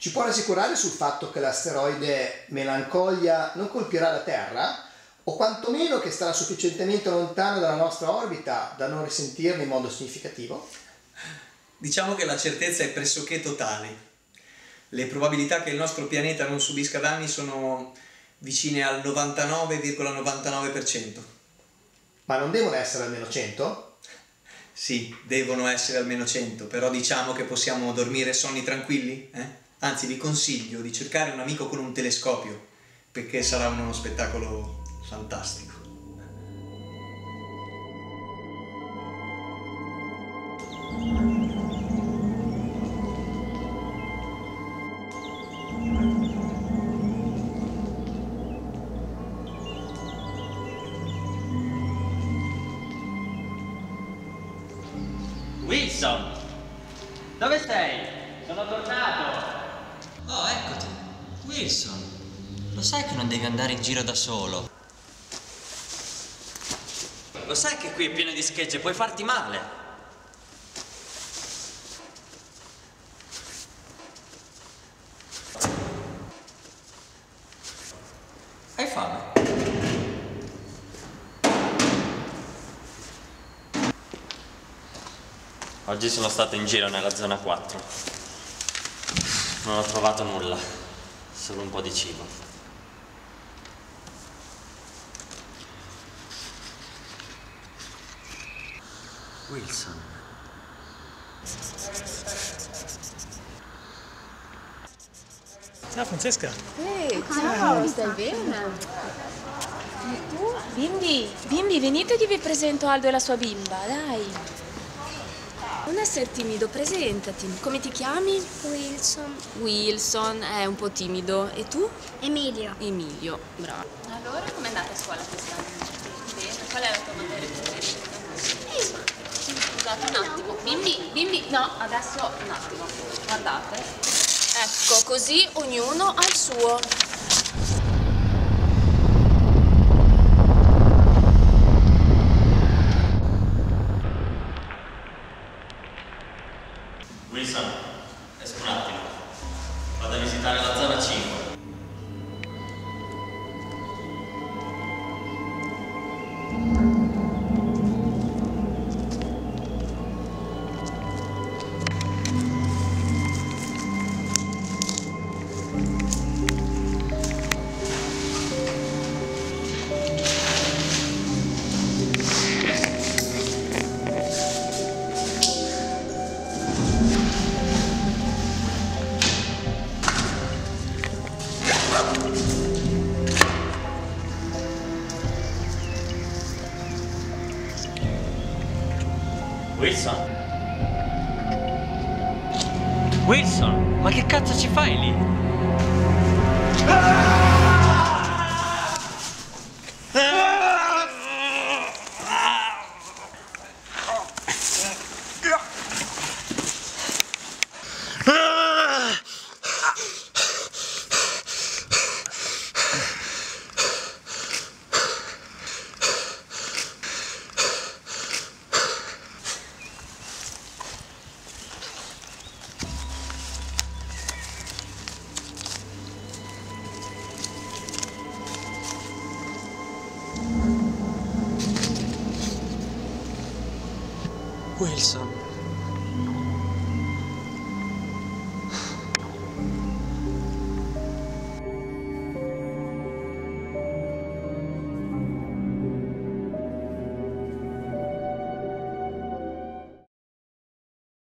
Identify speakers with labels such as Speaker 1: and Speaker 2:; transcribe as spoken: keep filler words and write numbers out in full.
Speaker 1: Ci può rassicurare sul fatto che l'asteroide Melancolia non colpirà la Terra? O quantomeno che starà sufficientemente lontano dalla nostra orbita da non risentirne in modo significativo?
Speaker 2: Diciamo che la certezza è pressoché totale. Le probabilità che il nostro pianeta non subisca danni sono vicine al novantanove virgola novantanove per cento.
Speaker 1: Ma non devono essere almeno cento?
Speaker 2: Sì, devono essere almeno cento, però diciamo che possiamo dormire sonni tranquilli, eh? Anzi, vi consiglio di cercare un amico con un telescopio, perché sarà uno spettacolo fantastico.
Speaker 3: Wilson! Dove sei? Sono tornato!
Speaker 4: Oh, eccoti! Wilson! Lo sai che non devi andare in giro da solo? Lo sai che qui è pieno di schegge, puoi farti male! Hai fame? Oggi sono stato in giro nella zona quattro. Non ho trovato nulla, solo un po' di cibo. Wilson.
Speaker 5: Ciao Francesca.
Speaker 6: Ehi, ciao, stai bene? E tu? Bimbi, bimbi, venite che vi presento Aldo e la sua bimba, dai. Non essere timido, presentati. Come ti chiami?
Speaker 7: Wilson.
Speaker 6: Wilson, è un po' timido. E tu?
Speaker 7: Emilio.
Speaker 6: Emilio, bravo. Allora, com'è andata a scuola quest'anno? Bene, qual è la tua materia preferita? Scusate un attimo. Bimbi, bimbi, no, adesso un attimo. Guardate. Ecco, così ognuno ha il suo.
Speaker 4: Wilson, esco un attimo. Vado a visitare la zona cinque. Wilson? Wilson, ma che cazzo ci fai lì? Wilson.